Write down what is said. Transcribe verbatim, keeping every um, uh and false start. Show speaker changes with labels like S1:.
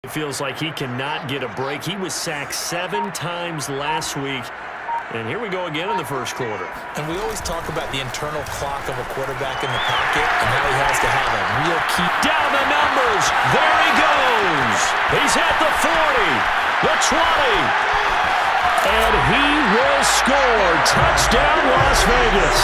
S1: It feels like he cannot get a break. He was sacked seven times last week. And here we go again in the first quarter.
S2: And we always talk about the internal clock of a quarterback in the pocket and how he has to have a real key.
S1: Down the numbers. There he goes. He's at the forty, the twenty. And he will score. Touchdown, Las Vegas.